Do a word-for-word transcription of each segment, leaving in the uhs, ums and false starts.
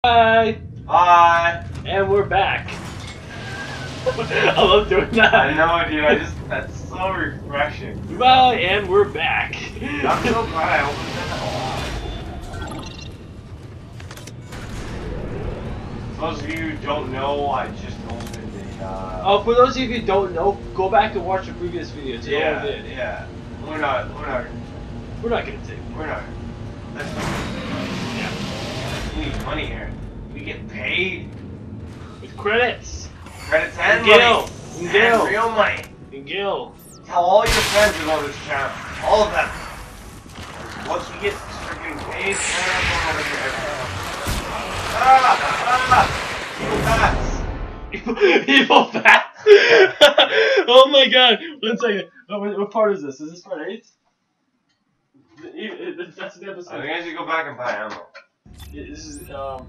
Hi! Hi! And we're back. I love doing that. I know, dude. I just, that's so refreshing. Goodbye, and we're back. I'm so glad I opened that. For those of you who don't know, I just opened a, uh... Oh, for those of you who don't know, go back and watch the previous videos. You yeah, know what we did. yeah. We're not, we're not... We're not gonna take We're not... That's not... Yeah. We need money here. We get paid. With credits. Credits and Gil. money. And And Gil. real money. And Gil. Tell all your friends about this channel. All of them. Once we get freaking paid, ah, ah, evil bats. Evil fat. Oh my god. One second. Oh, what, what part is this? Is this part eight? That's the episode. I think I should go back and buy ammo. This is, um...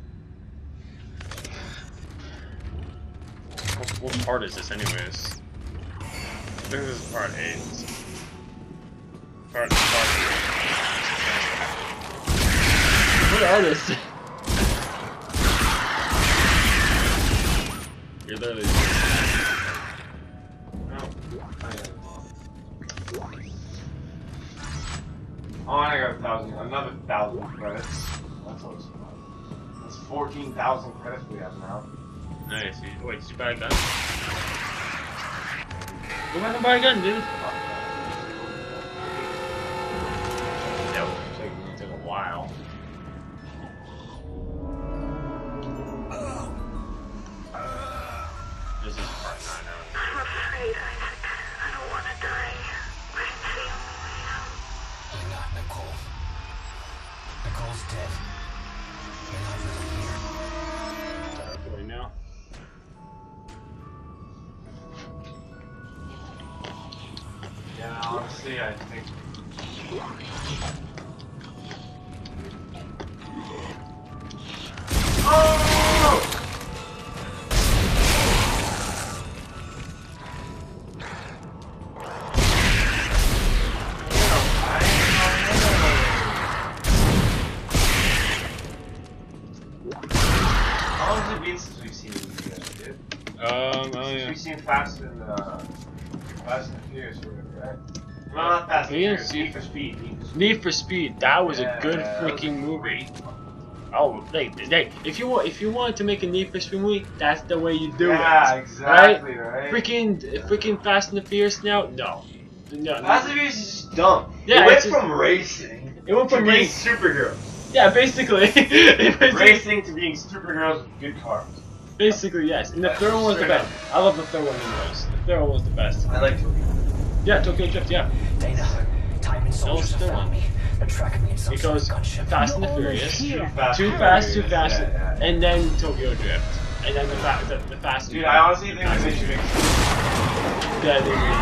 What, what part is this, anyways? I think this is part eight. Part, part eight. What are this? You're literally... No. Oh, I got a thousand. Another thousand credits. That's always fun. That's fourteen thousand credits we have now. Nice. Wait, did you buy a gun? Go back and buy a gun, dude. That would take, take a while. This is part nine now. I'm afraid, Isaac. I don't want to die. But it's the only way out. You're not Nicole. Nicole's dead. You're not really here. Right now. Yeah, honestly, I think. Oh! How long has it been since we've seen these guys, dude? Um, oh Since yeah. we've seen Fast and uh, Fast and Furious or whatever, right? No, not Fast and We didn't Furious. see- Need for Speed. Need for Speed. Need for Speed. That was Yeah, a good that was freaking a- movie. Oh, hey, hey, if you want, if you wanted to make a Need for Speed movie, that's the way you do yeah, it. exactly, right? Freaking, freaking Fast and the Furious now? No, no. Fast and Furious is just dumb. Yeah, it went it's just- from racing It went to from being being, superheroes. yeah, basically, It was- Racing to being superheroes with good cars. basically yes. And the third one was the Straight best. I love the third one the most. The third one was the best. I like Tokyo. Yeah, Tokyo Drift. Yeah, Dana, time and soldiers the have one. found me. They're tracking me in some it sort goes of gunship. Fast and the Furious, Too Too Fast, Too Furious, Fast, yeah, yeah. and then Tokyo Drift, and then the fa the, the Fast. and Dude, the- I honestly think that they should make. Yeah, they really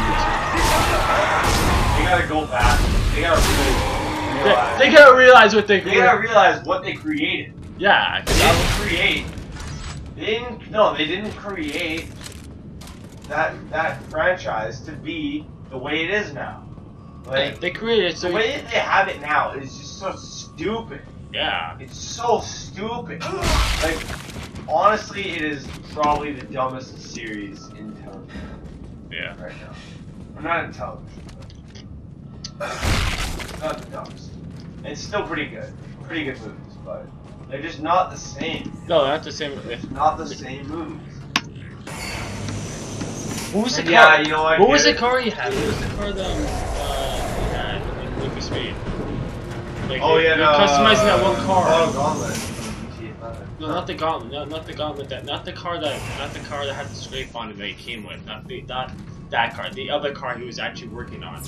They gotta go back. They gotta really They, realize. they gotta realize what they They gotta realize what they created. Yeah, They didn't create. They didn't. No, they didn't create that that franchise to be the way it is now. they, Like they created so the way that they have it now is just so stupid. yeah. It's so stupid. Like honestly, it is probably the dumbest series in television Yeah. right now. Or not in television, but not the dumbest. It's still pretty good. Pretty good movies, but they're just not the same. No, not the same. Not the same movies. What was the car? Yeah, you know what? What was the dude? car you had? What was the car that um, uh, you had in Need for Speed? Like, Oh they- yeah, they're no, customizing that one car. Oh, Gauntlet. No, not the gauntlet. No, not the gauntlet. That, not the car that, not the car that had the scrape on it that he came with. Not the, not that car. The other car he was actually working on.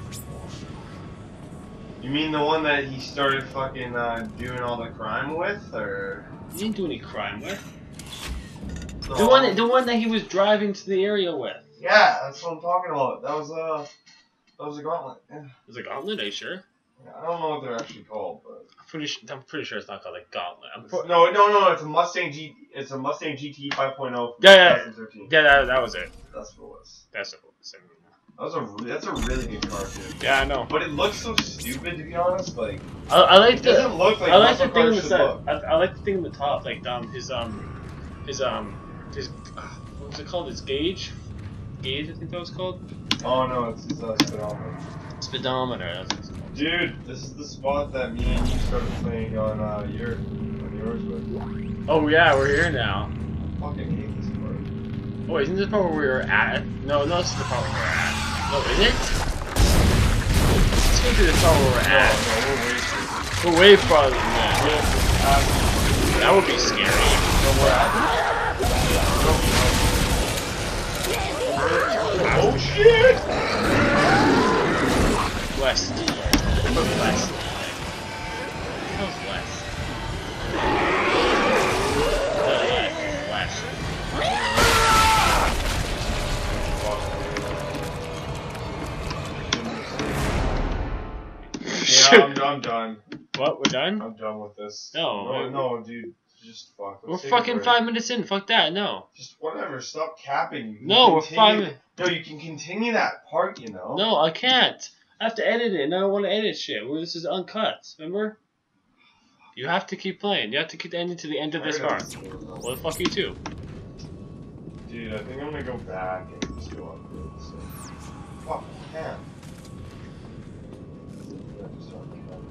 You mean the one that he started fucking uh, doing all the crime with, or He didn't do any crime with. no. The one, that, the one that he was driving to the area with. Yeah, that's what I'm talking about. That was uh, that was a Gauntlet. Yeah. Was it gauntlet? Are you sure? I don't know what they're actually called, but I'm pretty, su- I'm pretty sure it's not called a gauntlet. I'm it's, pro- no, no, no, it's a Mustang G. It's a Mustang G T five point oh. Yeah, yeah. twenty thirteen. yeah, that, that was it. That's what it was. That's what it was. That was a re- that's a really good car too. Yeah, I know. But it looks so stupid to be honest. Like I, I like it the. doesn't look like I like the muscle thing on cars the should side. look. I, I like the thing on the top, like um his um his um his uh, what was it called? His gauge, gauge I think that was called. Oh no, it's it's uh, speedometer. Speedometer. That's what it's called. Dude, this is the spot that me and you started playing on uh your on yours with. Oh yeah, we're here now. I fucking hate this part. Oh, isn't this the part where we were at? No, no, this is the part where we're at. No, is it? Let's go to the part where we're No, at. no, we're way too. We're way farther than that. That would be scary. No, we're at. Oh shit! West. West. How's west? Oh yeah, west. Yeah, I'm, I'm done. What? We're done? I'm done with this. No, no, we're- no, dude. Just fuck. We're Let's take a fucking break. five minutes in. Fuck that. No. Just whatever. Stop capping. You can No, we're continue- five minutes. No, you can continue that part. You know. No, I can't. I have to edit it, and I don't want to edit shit. Well, this is uncut. Remember? You have to keep playing. You have to keep ending to the end of this I part. gotta- Well, fuck you too. Dude, I think I'm gonna go back and just go upgrade this thing. Fuck, I can't. Yeah, just start with that.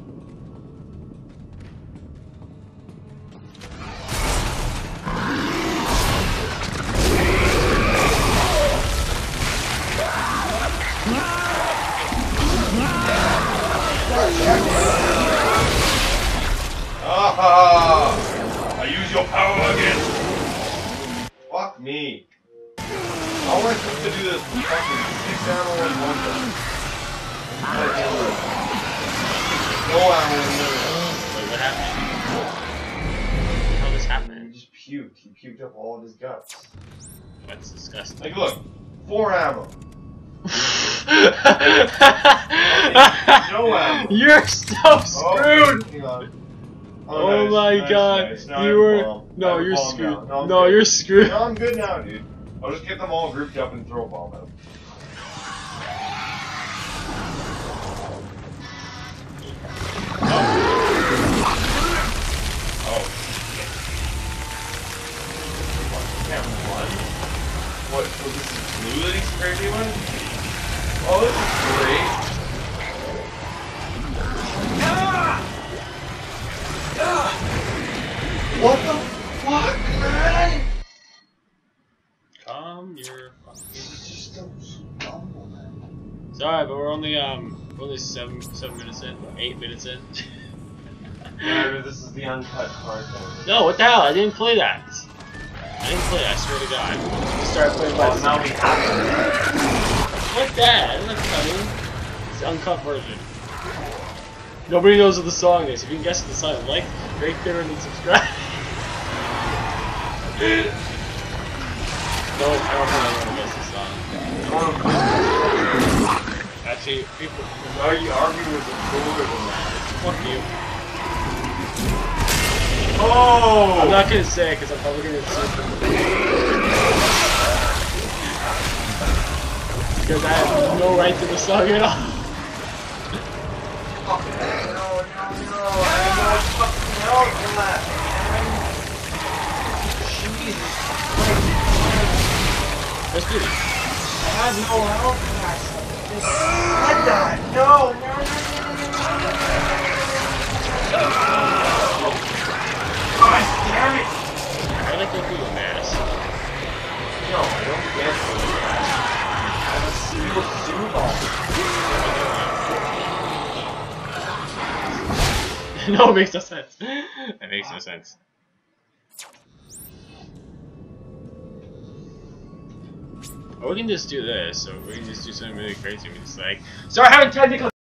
Ah! I use your power again. Fuck me. How am I supposed to do this? Fucking six ammo in one time. No ammo in the other. Wait, what happened? How this He happened? just puked. He puked up all of his guts. That's disgusting. Like, look. Four ammo. No ammo. You're so Oh, screwed. hang on. Oh, nice, my nice, god. nice. Now I You have a were. bomb. I No, have a you're bomb screwed. now. No, I'm No, good. you're screwed. No, I'm good now, dude. I'll just get them all grouped up and throw a bomb at them. Oh. What, can't run? What, so this is blue that he's crazy one? Oh, this is great. What the fuck, man? Calm your fucking. This is just so stumble, man. Sorry, but we're only um we're only seven seven minutes in, eight minutes in. Yeah, this is the uncut part though. No, what the hell? I didn't play that. I didn't play that. I swear to God. I just started playing by Oh, now we have Fuck that. I'm not cutting. It's the uncut version. Nobody knows what the song is. If you can guess the song, like, rate, favorite, and subscribe. No, I don't think anyone guess the song. Actually, people. Now you argue with the cooler than that. Fuck you. Oh! I'm not gonna say it because I'm probably gonna sue them. Because I have no right to the song at all. No, no, no, I have no fucking help from that, man. Jesus Christ. Let's do this. I had no help from that. Just said that. No, no, no, no, no, no, no. God damn it. I like to do a mask. No, I don't get it. I have a steel suit on. No, it makes no sense. That makes no sense. Or we can just do this, or we can just do something really crazy. We just like start having technical